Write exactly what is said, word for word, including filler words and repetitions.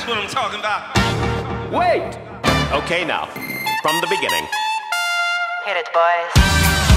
That's what I'm talking about. Wait! Okay, now, from the beginning. Hit it, boys.